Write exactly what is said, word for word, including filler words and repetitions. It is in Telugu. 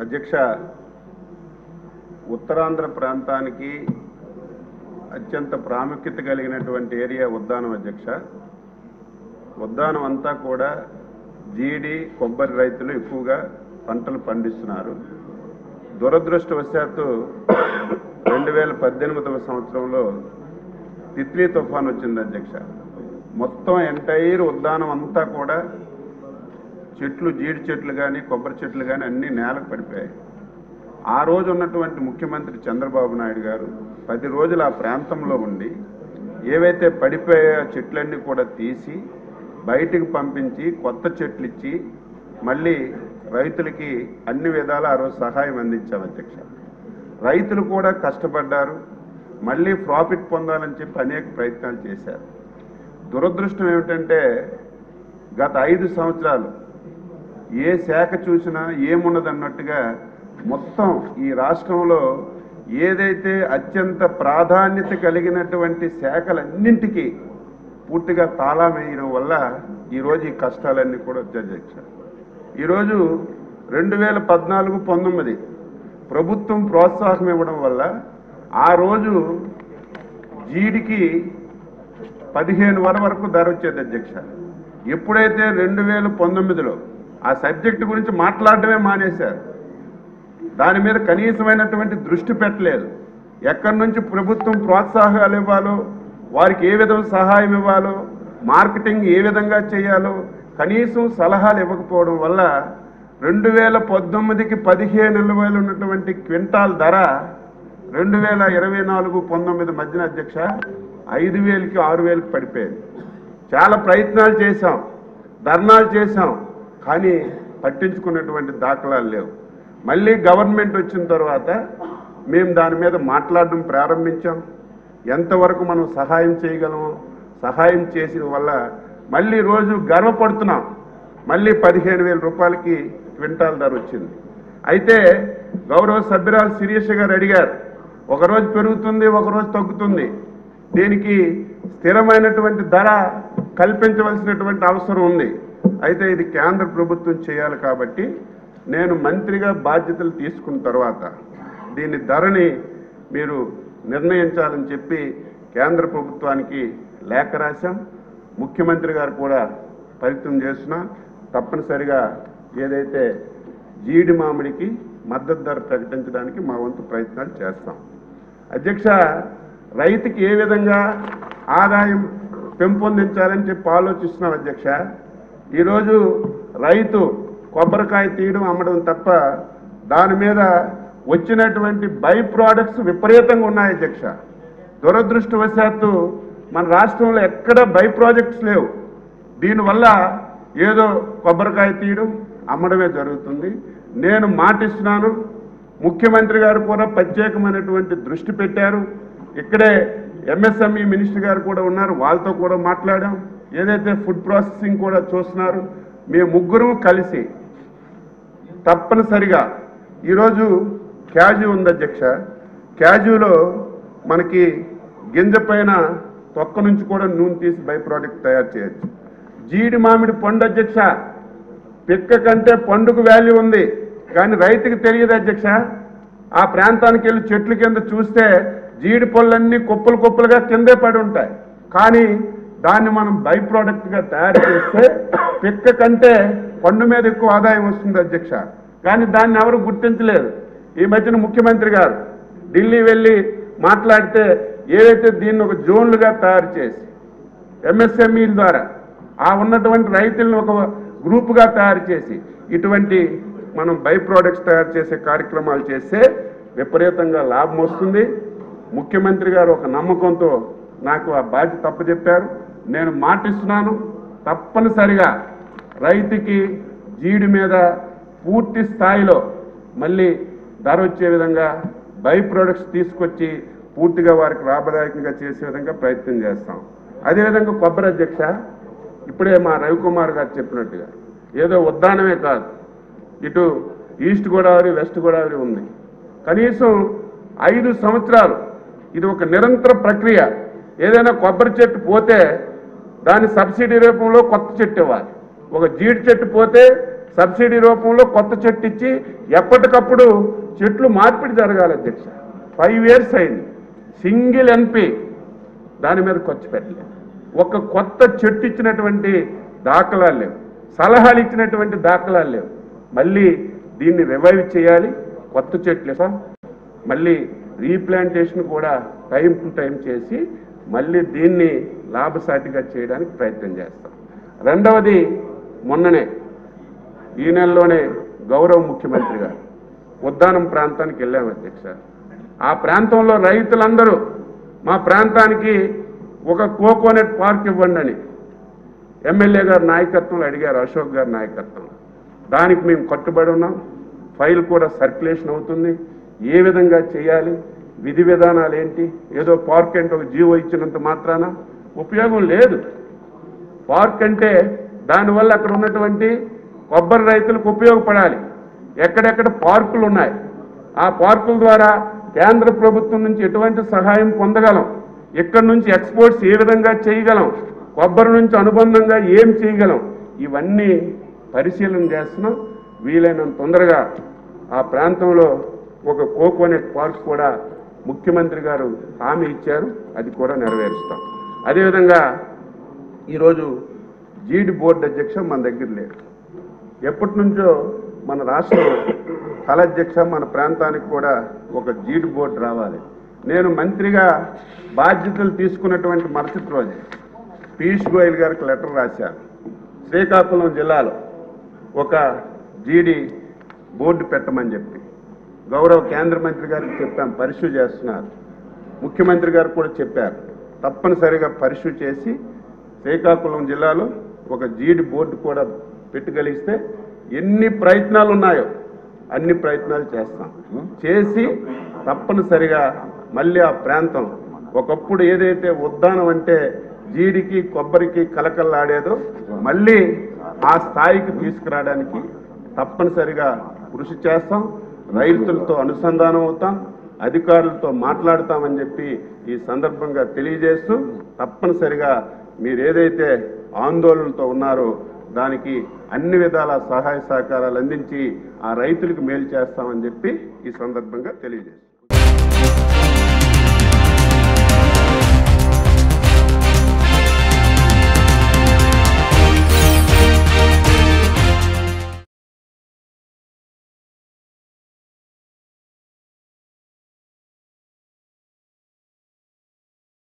అధ్యక్ష, ఉత్తరాంధ్ర ప్రాంతానికి అత్యంత ప్రాముఖ్యత కలిగినటువంటి ఏరియా ఉద్దానం అధ్యక్ష. ఉద్దానం అంతా కూడా జీడి కొబ్బరి రైతులు ఎక్కువగా పంటలు పండిస్తున్నారు. దురదృష్టవశాత్తు రెండు వేల పద్దెనిమిదవ సంవత్సరంలో తిత్లీ తుఫాన్ వచ్చింది అధ్యక్ష. మొత్తం ఎంటైర్ ఉద్దానం అంతా కూడా చెట్లు, జీడి చెట్లు కానీ కొబ్బరి చెట్లు కానీ అన్నీ నేలకు పడిపోయాయి. ఆ రోజు ఉన్నటువంటి ముఖ్యమంత్రి చంద్రబాబు నాయుడు గారు పది రోజులు ఆ ప్రాంతంలో ఉండి ఏవైతే పడిపోయే చెట్లన్నీ కూడా తీసి బయటికి పంపించి కొత్త చెట్లు ఇచ్చి మళ్ళీ రైతులకి అన్ని విధాల ఆ రోజు సహాయం అందించాం అధ్యక్ష. రైతులు కూడా కష్టపడ్డారు, మళ్ళీ ప్రాఫిట్ పొందాలని చెప్పి అనేక ప్రయత్నాలు చేశారు. దురదృష్టం ఏమిటంటే గత ఐదు సంవత్సరాలు ఏ శాఖ చూసినా ఏమున్నదన్నట్టుగా మొత్తం ఈ రాష్ట్రంలో ఏదైతే అత్యంత ప్రాధాన్యత కలిగినటువంటి శాఖలన్నింటికీ పూర్తిగా తాళం వేయడం వల్ల ఈరోజు ఈ కష్టాలన్నీ కూడా వచ్చాయి అధ్యక్ష. ఈరోజు రెండు వేల పద్నాలుగు పంతొమ్మిది ప్రభుత్వం ప్రోత్సాహం ఇవ్వడం వల్ల ఆ రోజు జీడికి పదిహేను వర వరకు ధర వచ్చేది అధ్యక్ష. ఎప్పుడైతే రెండు వేల పంతొమ్మిదిలో ఆ సబ్జెక్టు గురించి మాట్లాడటమే మానేశారు, దాని మీద కనీసమైనటువంటి దృష్టి పెట్టలేదు. ఎక్కడి నుంచి ప్రభుత్వం ప్రోత్సాహాలు ఇవ్వాలో, వారికి ఏ విధంగా సహాయం ఇవ్వాలో, మార్కెటింగ్ ఏ విధంగా చేయాలో కనీసం సలహాలు ఇవ్వకపోవడం వల్ల రెండు వేల పంతొమ్మిదికి పదిహేను వేలు ఉన్నటువంటి క్వింటాల్ ధర రెండు వేల ఇరవై నాలుగు పంతొమ్మిది మధ్యన అధ్యక్ష ఐదు వేలకి ఆరు వేలకి పడిపోయింది. చాలా ప్రయత్నాలు చేశాం, ధర్నాలు చేశాం, కానీ పట్టించుకున్నటువంటి దాఖలాలు లేవు. మళ్ళీ గవర్నమెంట్ వచ్చిన తర్వాత మేము దాని మీద మాట్లాడడం ప్రారంభించాం. ఎంతవరకు మనం సహాయం చేయగలమో సహాయం చేసిన వల్ల మళ్ళీ రోజు గర్వపడుతున్నాం. మళ్ళీ పదిహేను వేల రూపాయలకి క్వింటాల్ ధర వచ్చింది. అయితే గౌరవ సభ్యురాలు శిరీష గారు అడిగారు, ఒకరోజు పెరుగుతుంది ఒకరోజు తగ్గుతుంది, దీనికి స్థిరమైనటువంటి ధర కల్పించవలసినటువంటి అవసరం ఉంది. అయితే ఇది కేంద్ర ప్రభుత్వం చేయాలి కాబట్టి నేను మంత్రిగా బాధ్యతలు తీసుకున్న తర్వాత దీని ధరని మీరు నిర్ణయించాలని చెప్పి కేంద్ర ప్రభుత్వానికి లేఖ రాశాం. ముఖ్యమంత్రి గారు కూడా ప్రయత్నం చేస్తున్నా తప్పనిసరిగా ఏదైతే జీడి మామిడికి మద్దతు ధర ప్రకటించడానికి మా వంతు ప్రయత్నాలు చేస్తాం అధ్యక్ష. రైతుకి ఏ విధంగా ఆదాయం పెంపొందించాలని చెప్పి ఆలోచిస్తున్నాం అధ్యక్ష. ఈరోజు రైతు కొబ్బరికాయ తీయడం అమ్మడం తప్ప దాని మీద వచ్చినటువంటి బై ప్రోడక్ట్స్ విపరీతంగా ఉన్నాయి అధ్యక్ష. దురదృష్టవశాత్తు మన రాష్ట్రంలో ఎక్కడ బై ప్రాజెక్ట్స్ లేవు. దీనివల్ల ఏదో కొబ్బరికాయ తీయడం అమ్మడమే జరుగుతుంది. నేను మాటిస్తున్నాను, ముఖ్యమంత్రి గారు కూడా ప్రత్యేకమైనటువంటి దృష్టి పెట్టారు. ఇక్కడే ఎంఎస్ఎంఈ మినిస్టర్ గారు కూడా ఉన్నారు, వాళ్ళతో కూడా మాట్లాడాం. ఏదైతే ఫుడ్ ప్రాసెసింగ్ కూడా చూస్తున్నారు, మేము ముగ్గురు కలిసి తప్పనిసరిగా ఈరోజు క్యాజు ఉంది అధ్యక్ష. క్యాజులో మనకి గింజ పైన తొక్క నుంచి కూడా నూనె తీసి బై ప్రోడక్ట్ తయారు చేయొచ్చు. జీడి మామిడి పండు అధ్యక్ష, పిక్క కంటే పండుగ వాల్యూ ఉంది, కానీ రైతుకి తెలియదు అధ్యక్ష. ఆ ప్రాంతానికి వెళ్ళి చెట్ల కింద చూస్తే జీడి పళ్ళన్నీ కుప్పలు కుప్పలుగా కిందే పడి ఉంటాయి, కానీ దాన్ని మనం బై ప్రోడక్ట్గా తయారు చేస్తే పిక్క కంటే పండు మీద ఎక్కువ ఆదాయం వస్తుంది అధ్యక్ష. కానీ దాన్ని ఎవరు గుర్తించలేదు. ఈ మధ్యన ముఖ్యమంత్రి గారు ఢిల్లీ వెళ్ళి మాట్లాడితే ఏదైతే దీన్ని ఒక జోన్లుగా తయారు చేసి ఎంఎస్ఎంఈల ద్వారా ఆ ఉన్నటువంటి రైతులను ఒక గ్రూపుగా తయారు చేసి ఇటువంటి మనం బై ప్రోడక్ట్స్ తయారు చేసే కార్యక్రమాలు చేస్తే విపరీతంగా లాభం వస్తుంది. ముఖ్యమంత్రి గారు ఒక నమ్మకంతో నాకు ఆ బాధ్యత తప్పచెప్పారు. నేను మాటిస్తున్నాను, తప్పనిసరిగా రైతుకి జీడి మీద పూర్తి స్థాయిలో మళ్ళీ ధర వచ్చే విధంగా బై ప్రొడక్ట్స్ తీసుకొచ్చి పూర్తిగా వారికి లాభదాయకంగా చేసే విధంగా ప్రయత్నం చేస్తాం. అదేవిధంగా కొబ్బరి అధ్యక్ష, ఇప్పుడే మా రవికుమార్ గారు చెప్పినట్టుగా ఏదో ఉద్దానమే కాదు, ఇటు ఈస్ట్ గోదావరి వెస్ట్ గోదావరి ఉంది. కనీసం ఐదు సంవత్సరాలు ఇది ఒక నిరంతర ప్రక్రియ. ఏదైనా కొబ్బరి చెట్టు పోతే దాని సబ్సిడీ రూపంలో కొత్త చెట్టు ఇవ్వాలి. ఒక జీడి చెట్టు పోతే సబ్సిడీ రూపంలో కొత్త చెట్టు ఇచ్చి ఎప్పటికప్పుడు చెట్లు మార్పిడి జరగాలి అధ్యక్ష. ఫైవ్ ఇయర్స్ అయింది, సింగిల్ ఎన్పి దాని మీద ఖర్చు పెట్టలేదు. ఒక కొత్త చెట్టు ఇచ్చినటువంటి దాఖలాలు లేవు, సలహాలు ఇచ్చినటువంటి దాఖలాలు లేవు. మళ్ళీ దీన్ని రివైవ్ చేయాలి, కొత్త చెట్లు సార్ మళ్ళీ రీప్లాంటేషన్ కూడా టైం టు టైం చేసి మళ్ళీ దీన్ని లాభసాటిగా చేయడానికి ప్రయత్నం చేస్తాం. రెండవది, మొన్ననే ఈ నెలలోనే గౌరవ ముఖ్యమంత్రి గారు ఉద్దానం ప్రాంతానికి వెళ్ళాము అధ్యక్ష. ఆ ప్రాంతంలో రైతులందరూ మా ప్రాంతానికి ఒక కోకోనట్ పార్క్ ఇవ్వండి అని ఎమ్మెల్యే గారి నాయకత్వంలో అడిగారు, అశోక్ గారి నాయకత్వంలో. దానికి మేము కట్టుబడి ఉన్నాం. ఫైల్ కూడా సర్క్యులేషన్ అవుతుంది. ఏ విధంగా చేయాలి, విధి విధానాలు ఏంటి, ఏదో పార్క్ అంటే ఒక జీవో ఇచ్చినంత మాత్రాన ఉపయోగం లేదు. పార్క్ అంటే దానివల్ల అక్కడ ఉన్నటువంటి కొబ్బరి రైతులకు ఉపయోగపడాలి. ఎక్కడెక్కడ పార్కులు ఉన్నాయి, ఆ పార్కుల ద్వారా కేంద్ర ప్రభుత్వం నుంచి ఎటువంటి సహాయం పొందగలం, ఇక్కడ నుంచి ఎక్స్పోర్ట్స్ ఏ విధంగా చేయగలం, కొబ్బరి నుంచి అనుబంధంగా ఏం చేయగలం, ఇవన్నీ పరిశీలన చేస్తున్నాం. వీలైనంత తొందరగా ఆ ప్రాంతంలో ఒక కోకోనట్ పార్క్ కూడా ముఖ్యమంత్రి గారు హామీ ఇచ్చారు, అది కూడా నెరవేరుస్తాం. అదేవిధంగా ఈరోజు జీడి బోర్డు అధ్యక్ష మన దగ్గర లేదు. ఎప్పటి నుంచో మన రాష్ట్రం కళ అధ్యక్ష మన ప్రాంతానికి కూడా ఒక జీడి బోర్డు రావాలి. నేను మంత్రిగా బాధ్యతలు తీసుకున్నటువంటి మరుసటి రోజే పీయూష్ గోయల్ గారికి లెటర్ రాశాను. శ్రీకాకుళం జిల్లాలో ఒక జీడి బోర్డు పెట్టమని చెప్పి గౌరవ కేంద్ర మంత్రి గారికి చెప్పాం, పరిశు చేస్తున్నారు. ముఖ్యమంత్రి గారు కూడా చెప్పారు, తప్పనిసరిగా పరిశు చేసి శ్రీకాకుళం జిల్లాలో ఒక జీడి బోర్డు కూడా పెట్టగలిగిస్తే ఎన్ని ప్రయత్నాలు ఉన్నాయో అన్ని ప్రయత్నాలు చేస్తాం. చేసి తప్పనిసరిగా మళ్ళీ ఆ ప్రాంతం ఒకప్పుడు ఏదైతే ఉద్దానం అంటే జీడికి కొబ్బరికి కలకల్లాడేదో మళ్ళీ ఆ స్థాయికి తీసుకురావడానికి తప్పనిసరిగా కృషి చేస్తాం. రైతులతో అనుసంధానం అవుతాం, అధికారులతో మాట్లాడతామని చెప్పి ఈ సందర్భంగా తెలియజేస్తూ తప్పనిసరిగా మీరు ఏదైతే ఆందోళనతో ఉన్నారో దానికి అన్ని విధాల సహాయ సహకారాలు అందించి ఆ రైతులకు మేలు చేస్తామని చెప్పి ఈ సందర్భంగా తెలియజేస్తాం.